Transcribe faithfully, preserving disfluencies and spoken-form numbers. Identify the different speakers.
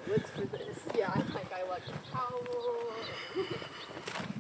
Speaker 1: woods for this. Yeah, I'm like, I want a towel.